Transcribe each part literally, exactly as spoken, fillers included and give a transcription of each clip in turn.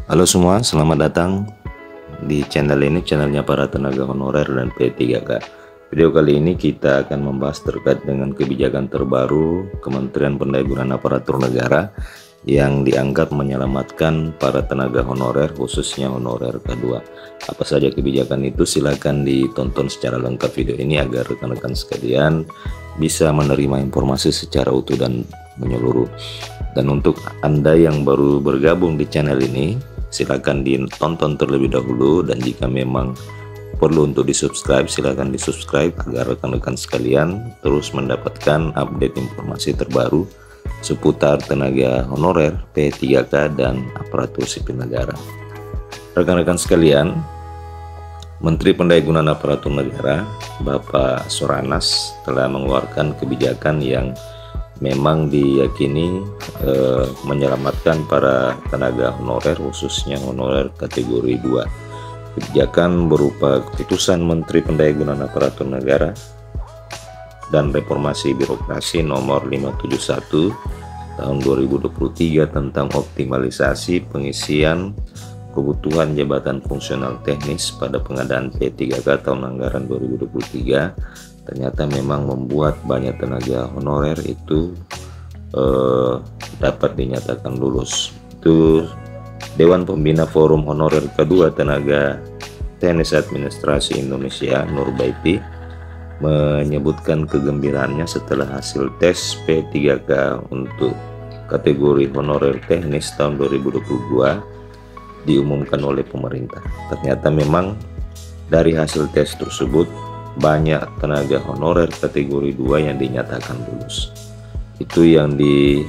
Halo semua, selamat datang di channel ini, channelnya para tenaga honorer dan P tiga K. Video kali ini kita akan membahas terkait dengan kebijakan terbaru Kementerian Pendayagunaan Aparatur Negara yang dianggap menyelamatkan para tenaga honorer, khususnya honorer K dua. Apa saja kebijakan itu? Silakan ditonton secara lengkap video ini agar rekan-rekan sekalian bisa menerima informasi secara utuh dan menyeluruh. Dan untuk Anda yang baru bergabung di channel ini, silakan ditonton terlebih dahulu, dan jika memang perlu untuk di subscribe, silakan di subscribe agar rekan-rekan sekalian terus mendapatkan update informasi terbaru seputar tenaga honorer, P tiga K dan aparatur sipil negara. Rekan-rekan sekalian, Menteri Pendayagunaan Aparatur Negara Bapak Soranas telah mengeluarkan kebijakan yang memang diyakini eh, menyelamatkan para tenaga honorer, khususnya honorer kategori dua. Kebijakan berupa keputusan Menteri Pendayagunaan Aparatur Negara dan Reformasi Birokrasi nomor lima ratus tujuh puluh satu tahun dua ribu dua puluh tiga tentang optimalisasi pengisian kebutuhan jabatan fungsional teknis pada pengadaan P tiga K tahun anggaran dua ribu dua puluh tiga. Ternyata memang membuat banyak tenaga honorer itu eh, dapat dinyatakan lulus. Itu Dewan Pembina Forum Honorer K dua Tenaga Teknis Administrasi Indonesia Nurbaiti menyebutkan kegembiraannya setelah hasil tes P tiga K untuk kategori honorer teknis tahun dua ribu dua puluh dua diumumkan oleh pemerintah. Ternyata memang dari hasil tes tersebut banyak tenaga honorer kategori dua yang dinyatakan lulus. Itu yang di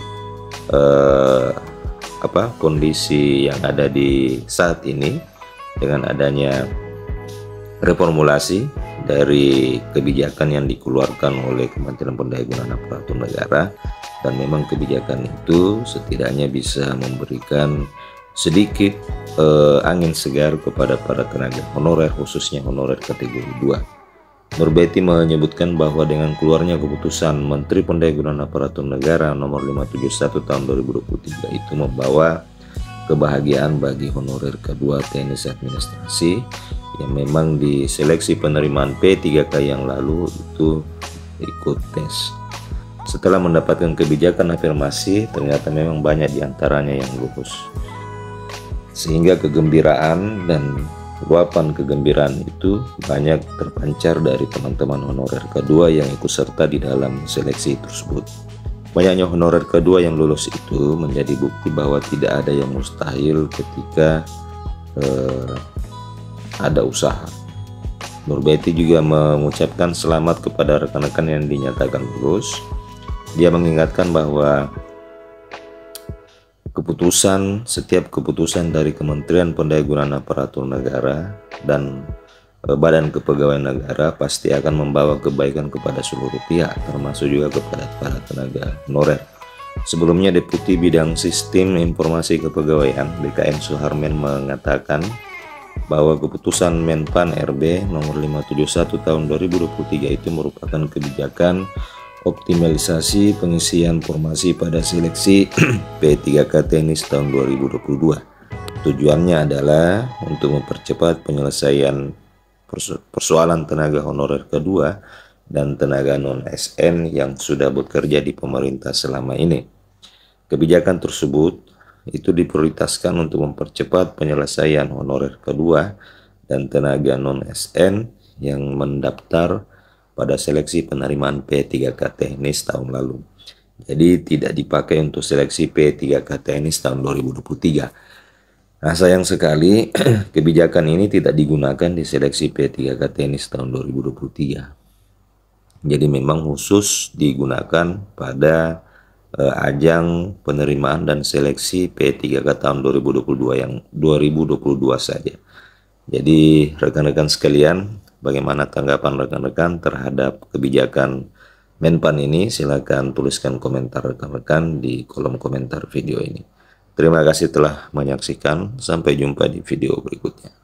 eh, apa kondisi yang ada di saat ini, dengan adanya reformulasi dari kebijakan yang dikeluarkan oleh Kementerian Pendayagunaan Aparatur Negara, dan memang kebijakan itu setidaknya bisa memberikan sedikit eh, angin segar kepada para tenaga honorer, khususnya honorer kategori dua. Nurbaiti menyebutkan bahwa dengan keluarnya keputusan Menteri Pendayagunaan Aparatur Negara nomor lima ratus tujuh puluh satu tahun dua ribu dua puluh tiga itu membawa kebahagiaan bagi honorer K dua teknis administrasi yang memang di seleksi penerimaan P tiga K yang lalu itu ikut tes. Setelah mendapatkan kebijakan afirmasi, ternyata memang banyak diantaranya yang lulus, sehingga kegembiraan dan luapan kegembiraan itu banyak terpancar dari teman-teman honorer K dua yang ikut serta di dalam seleksi tersebut. Banyaknya honorer K dua yang lulus itu menjadi bukti bahwa tidak ada yang mustahil ketika eh, ada usaha. Nurbaiti juga mengucapkan selamat kepada rekan-rekan yang dinyatakan lulus. Dia mengingatkan bahwa keputusan, setiap keputusan dari Kementerian Pendayagunaan Aparatur Negara dan e, Badan Kepegawaian Negara pasti akan membawa kebaikan kepada seluruh pihak, termasuk juga kepada para tenaga honorer. Sebelumnya, Deputi Bidang Sistem Informasi Kepegawaian B K M Suharmen mengatakan bahwa keputusan Menpan R B nomor lima ratus tujuh puluh satu tahun dua ribu dua puluh tiga itu merupakan kebijakan optimalisasi pengisian formasi pada seleksi P tiga K teknis tahun dua ribu dua puluh dua. Tujuannya adalah untuk mempercepat penyelesaian persoalan tenaga honorer K dua dan tenaga non A S N yang sudah bekerja di pemerintah selama ini. Kebijakan tersebut itu diprioritaskan untuk mempercepat penyelesaian honorer K dua dan tenaga non A S N yang mendaftar pada seleksi penerimaan P tiga K teknis tahun lalu. Jadi tidak dipakai untuk seleksi P tiga K teknis tahun dua ribu dua puluh tiga. Nah, sayang sekali kebijakan ini tidak digunakan di seleksi P tiga K teknis tahun dua ribu dua puluh tiga. Jadi memang khusus digunakan pada eh, ajang penerimaan dan seleksi P tiga K tahun dua ribu dua puluh dua yang dua ribu dua puluh dua saja. Jadi rekan-rekan sekalian, bagaimana tanggapan rekan-rekan terhadap kebijakan Menpan ini? Silakan tuliskan komentar rekan-rekan di kolom komentar video ini. Terima kasih telah menyaksikan. Sampai jumpa di video berikutnya.